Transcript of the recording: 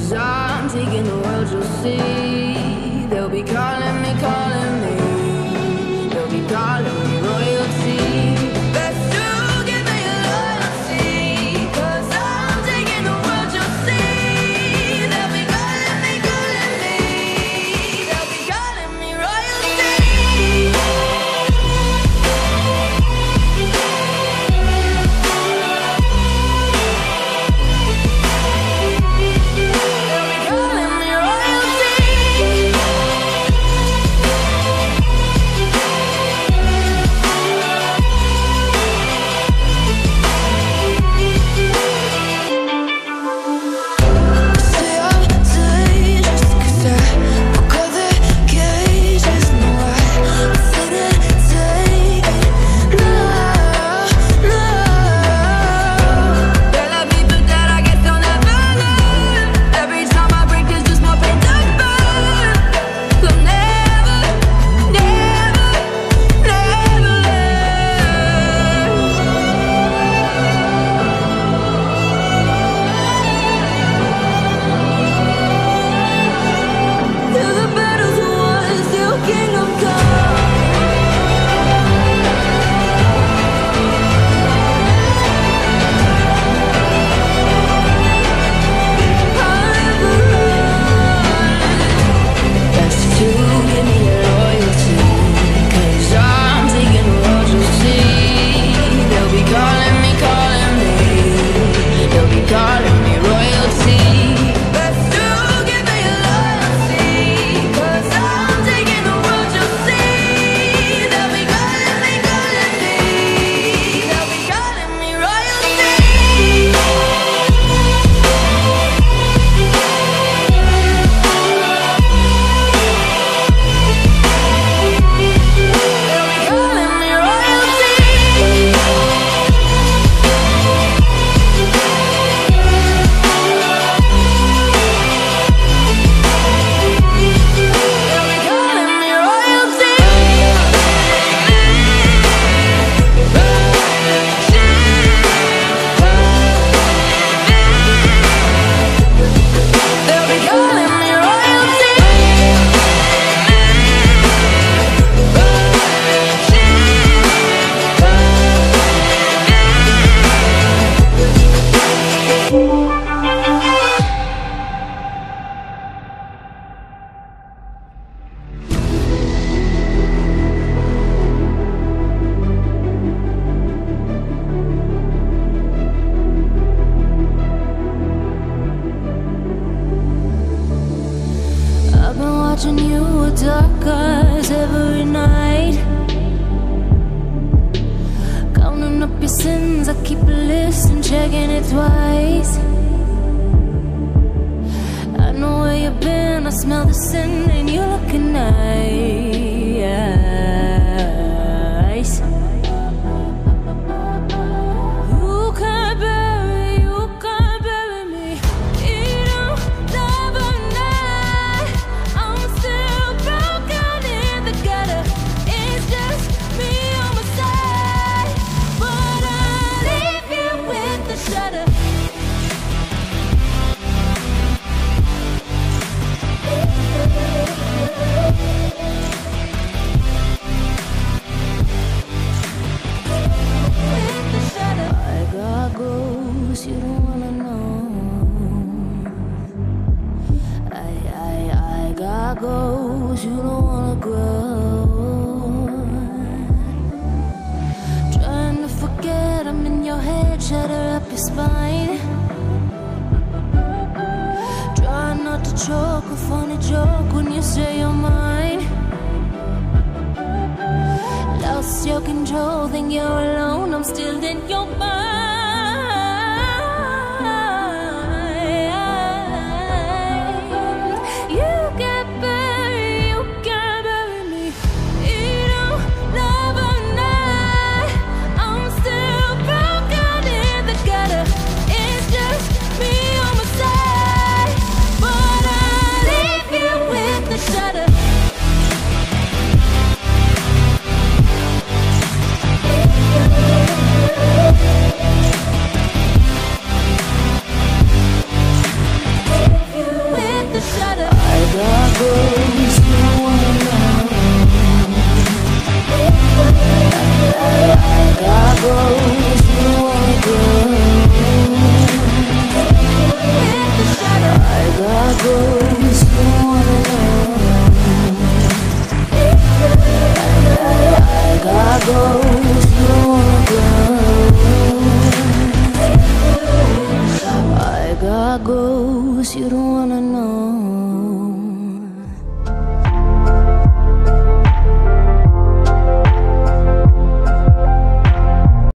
'Cause I'm taking the world, you'll see. They'll be calling me, calling me. They'll be calling me royalty. Best to give me your loyalty. 'Cause I'm taking the world, you'll see. They'll be calling me, calling me. They'll be calling me royalty. Watching you with dark eyes every night, counting up your sins. I keep a list and checking it twice. I know where you've been, I smell the sin, and you're looking nice. You can't bury me. You don't love a night. I'm still broken in the gutter. It's just me on my side, but I leave you with the shudder. I got ghosts you don't wanna know. I got ghosts you don't wanna grow. Trying to forget I'm in your head, shatter up your spine. Try not to choke, a funny joke when you say you're mine. Lost your control, think you're alone, I'm still in your mind. You can't bury me. You don't love a night. I'm still broken in the gutter. It's just me on my side, but I leave you with the shudder. Yeah. ghosts, you don't wanna know. I got ghosts, you don't wanna go. I got ghosts, you don't wanna know. I got ghosts, you don't wanna go. I got ghosts, you don't wanna know.